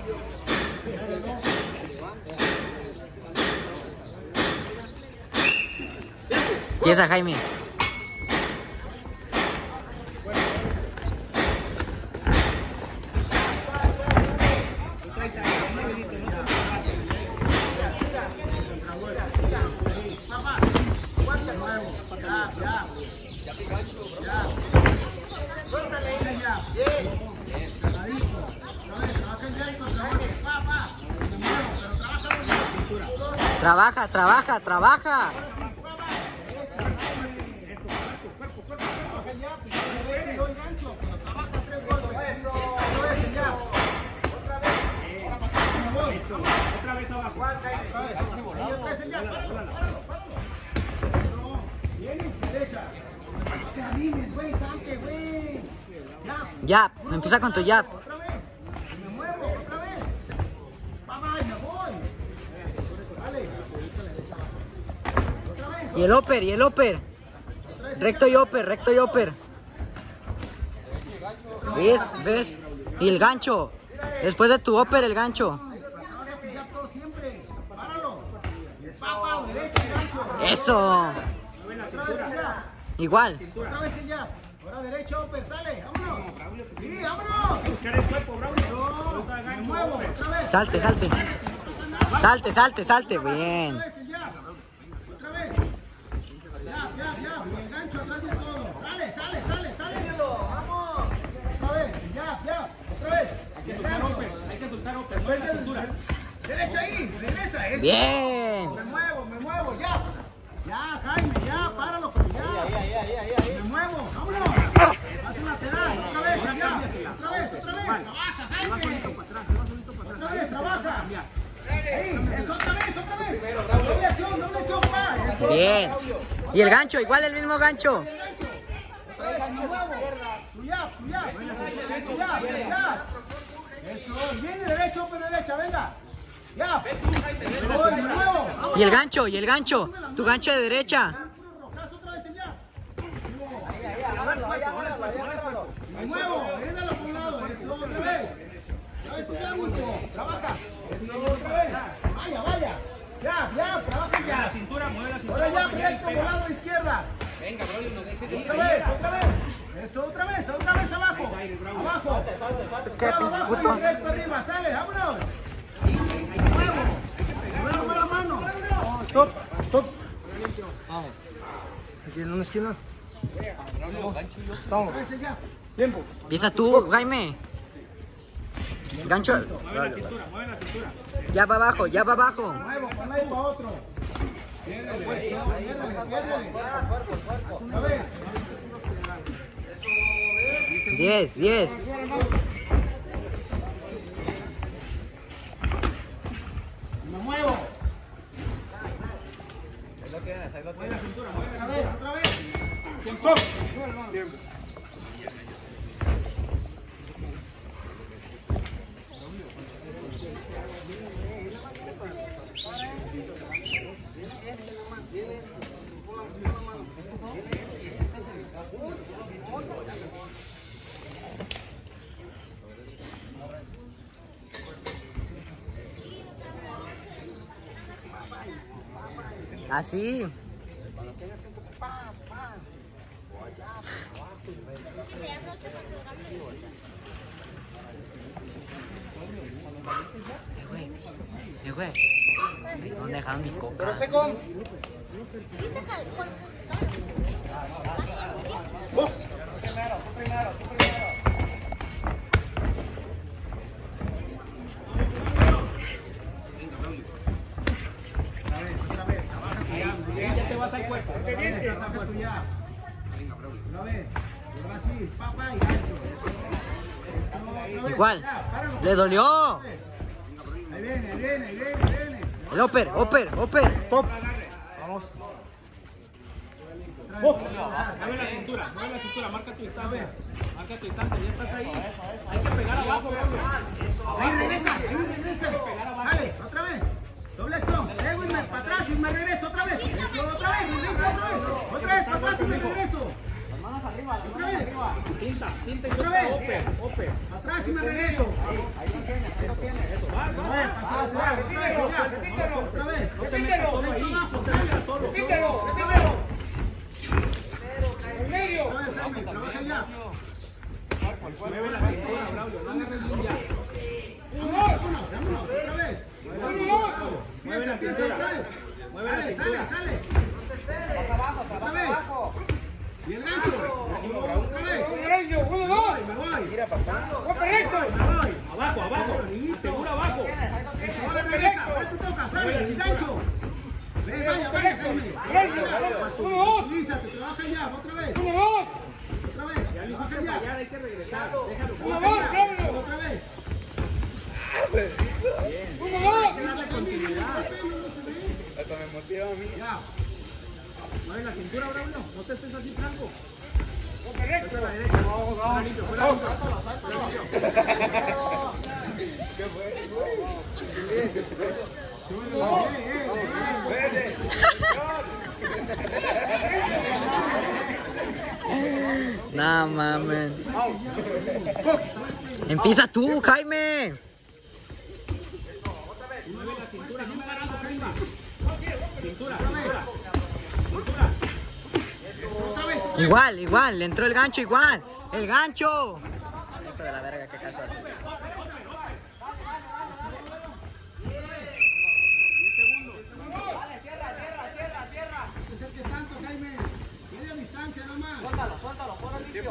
Empieza, Jaime. Trabaja, trabaja, trabaja. Otra vez abajo. Ya, empieza con tu jab. Y el upper, y el upper. Recto y upper, recto y upper. ¿Ves? ¿Ves? Y el gancho. Después de tu upper, el gancho. Eso. Igual. Otra vez ya. Ahora derecho, upper, sale. Vámonos. Sí, vámonos. Buscar el cuerpo, Braulio. Me muevo, otra vez. Salte, salte. Salte, salte, salte. Bien. Otra vez. Ya. Y el gancho atrás de todo. Sale. Vamos. Otra vez. Ya. Otra vez. Hay que soltar upper. Mueve la cintura. Derecha ahí. Regresa. Eso. Bien. Me muevo. Ya. Ya, Jaime. Ya. Páralo. Ya. Me muevo. Vámonos. Haz un lateral. Otra vez. Trabaja, Jaime. Otra vez. Trabaja. Ahí. Eso, otra vez. Doble acción, pa. Eso. Bien. Y el gancho, igual el mismo gancho. Ya. Eso, viene derecho, pero derecha, venga. Ya. Eso, me muevo. Y el gancho. Tu gancho de derecha. Rocazo otra vez ya. Me muevo, véndalo por un lado. Eso, otra vez. Trabaja. Eso, otra vez. Vaya. Ya, trabaja ya. La cintura, mueve la cintura. Ahora ya, recto, volado a izquierda. Venga, Braulio, no dejes. Otra vez. Eso, otra vez abajo. Abajo. ¿Qué pinche Abajo puto? y recto arriba, sale, vámonos. Muevo la mano. Stop. Vamos. Aquí en una esquina. Vamos. Tiempo. Empieza tú, Jaime. Gancho. Mueve la cintura. Ya va abajo. Muevo, para un lado y para otro. Piérdele. Una vez. 10. Me muevo. Mueve la cintura. Otra vez. Tiempo. Así. Güey. ¿Dónde dejaron mi coca? Ya te vas al cuerpo. Una vez. Ahora sí, papá y gancho. Eso. Igual. Le dolió. Ahí viene. El upper. Stop. Vamos. Mueve la cintura, marca tu distancia. Ya estás ahí. Hay que pegar abajo, Braulio. Ahí regresa. Dale, otra vez. Doble acción. Para atrás y me regreso otra vez. Eso, otra vez, regresa otra vez. Otra vez, para atrás y me regreso. Otra vez. Tinta y Otra suelta, vez. Oper. Atrás y me regreso. Eso, va. Pasado atrás. Otra vez. No te metas solo ahí. No te metas solo. Otra vez, Jaime, trabaja ya. Mueve la cintura, Braulio. No hagas el ninja. Vámonos. Otra vez. Mueve la Empieza cintura. otra vez. Mueve la cintura. Sale. Otra vez. Y el gancho. Otra vez. Me voy. Tira pasando. Me voy. Abajo. Asegura abajo. Ahora regresa. Ahora tú tocas. Sale. El gancho. Vaya, Jaime. Lízate, trabaja ya. Otra vez. Ya lo Trabaja hiciste ya. fallar, hay que regresar. Déjalo. Otra vez. Darle continuidad. Hasta me motiva a mí. Ya. Mueve la cintura, Braulio. No te estés así franco. Correcto. La derecha. Fuera limpio, fuera limpio. ¿Qué fue? Nah, mames. Empieza tú, Jaime. Mueve la cintura, no me agarrando, Jaime. Cintura. Igual, le entró el gancho igual. ¡El gancho! Hijo de la verga, ¿qué caso haces? 10 segundos. Es el que es tanto, Jaime. Media distancia nomás. Suéltalo, ponlo limpio.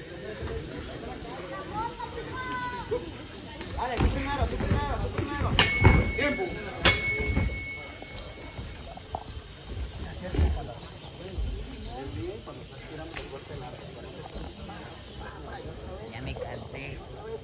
Dale, tú primero. Tiempo. Ya me cansé.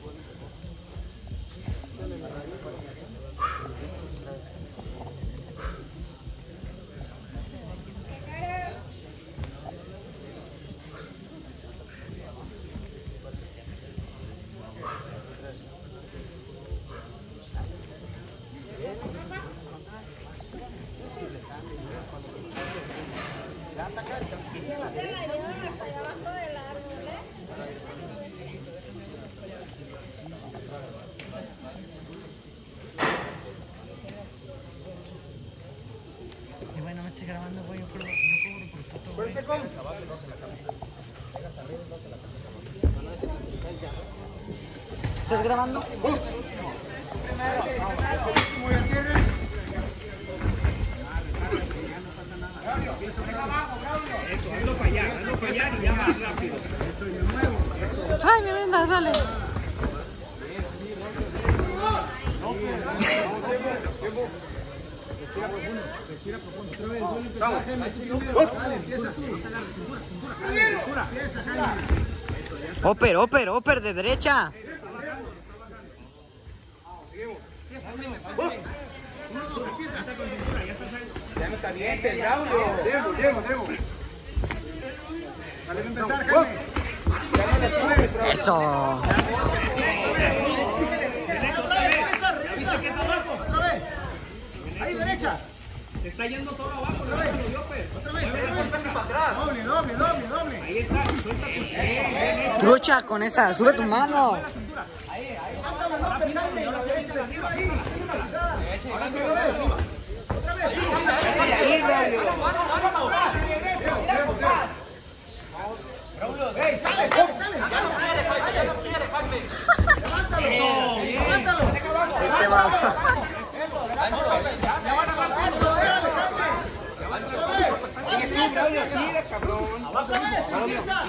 Y bueno, me estoy grabando, güey, no cobro por puto, güey. ¿Estás grabando? Eso, hazlo fallar y ya más rápido. Ay, mi venda, sale. Respira profundo. Otra vez, vuelve a empezar, Jaime. Tú primero. Dale, empieza tú. Empieza, Jaime. Oper, de derecha. Ya no está bien, el Braulio. Debo. Dale, empezar, Jaime. Ya no le pones, Braulio. Eso. Regresa. Otra vez. Ahí, derecha. Se está yendo solo abajo. Otra vez. Otra vez. Doble. Ahí está, suelta tus pies. Trucha con esa, sube tu mano. Mándalo, no, Jaime. La derecha, la arriba, ahí. Ahora se va arriba. Otra vez. Ahí, Braulio. ¡Ey, sale! ¡Levántalo! Te va. Braulio, así de cabrón. ¡Otra vez! ¡Empieza!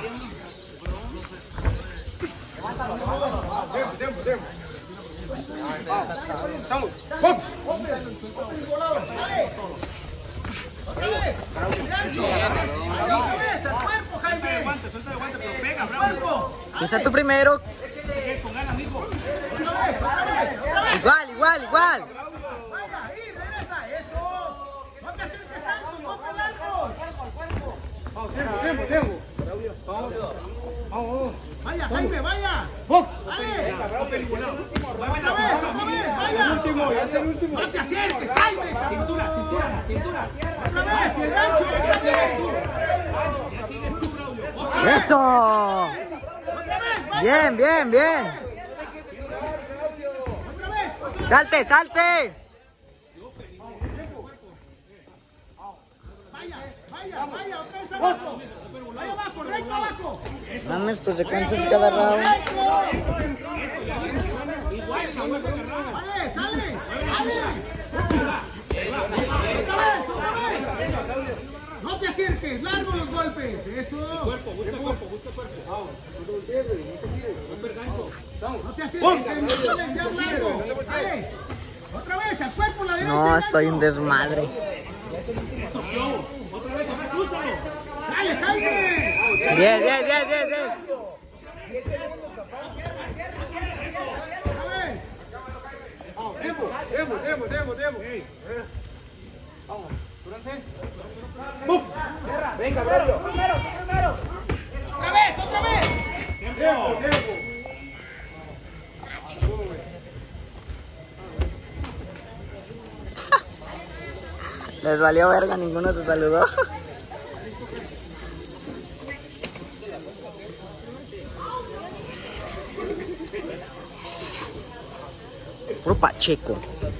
¡Otra vez! ¡Gancho! ¡Otra vez! ¡Al cuerpo, Jaime! Suelta de guante, pero pega, ¡Al Braulio. cuerpo! Empieza tú primero. Con ganas, mijo. ¡Otra vez! Igual. ¡Vaya! ¡Ahí! ¡Regresa! ¡Eso! ¡No te acerques tanto! ¡No te largos! Tiempo. ¡Vaya, Jaime! ¡Vaya! ¡Dale! Braulio, es el último round. ¡Otra vez! ¡Vaya! Ya es el último. ¡No te acerques, Jaime! Cintura. ¡Otra vez! ¡Y el gancho! ¡Otra vez! Ya sigues tú, Braulio. ¡Eso! Bien, bien, bien. Otra vez. ¡Salte, salte! Vaya, otra vez abajo. Vaya abajo, recto abajo. Mames, pues se cantas cada round. Sale, sale. No te acerques, largo los golpes. Eso. Cuerpo, busca cuerpo, busca cuerpo. Rompe el gancho. No te acerques, ya largo. Dale. Otra vez, al cuerpo, la derecha. No, gancho. soy un desmadre. Otra vez, crúzalo. Dale, Jaime. 10. Venga, Braulio. Otra vez. Les valió verga, ninguno se saludó. Puro Pacheco.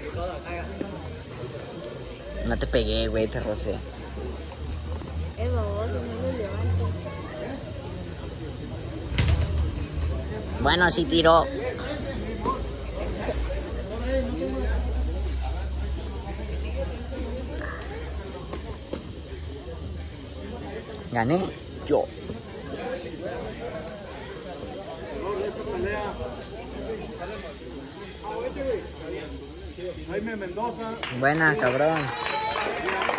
No te pegué, güey, te rocé. Es baboso, no lo levanto. Bueno, sí tiró. Gané yo. Jaime Mendoza. Buena, cabrón.